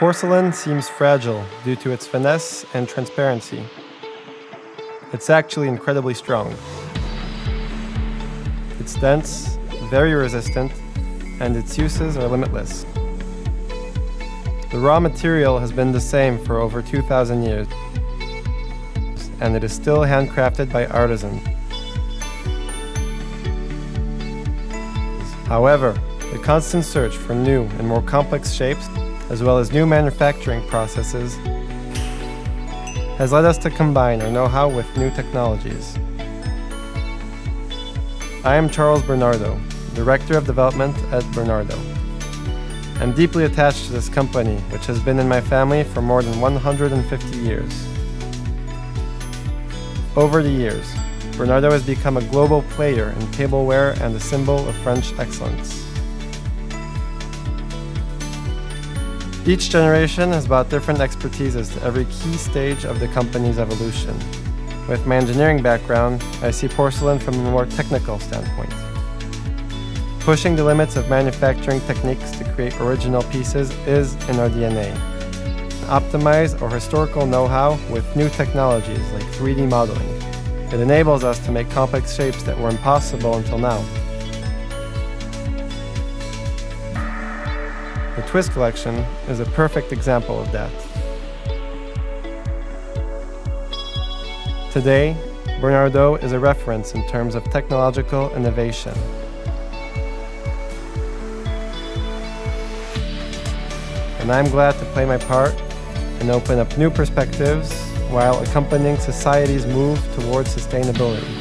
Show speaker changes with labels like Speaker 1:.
Speaker 1: Porcelain seems fragile due to its finesse and transparency. It's actually incredibly strong. It's dense, very resistant, and its uses are limitless. The raw material has been the same for over 2,000 years, and it is still handcrafted by artisans. However, the constant search for new and more complex shapes, as well as new manufacturing processes, has led us to combine our know-how with new technologies. I am Charles Bernardaud, Director of Development at Bernardaud. I'm deeply attached to this company, which has been in my family for more than 150 years. Over the years, Bernardaud has become a global player in tableware and a symbol of French excellence. Each generation has brought different expertises to every key stage of the company's evolution. With my engineering background, I see porcelain from a more technical standpoint. Pushing the limits of manufacturing techniques to create original pieces is in our DNA. Optimize our historical know-how with new technologies like 3D modeling. It enables us to make complex shapes that were impossible until now. The Twist collection is a perfect example of that. Today, Bernardaud is a reference in terms of technological innovation. And I'm glad to play my part and open up new perspectives while accompanying society's move towards sustainability.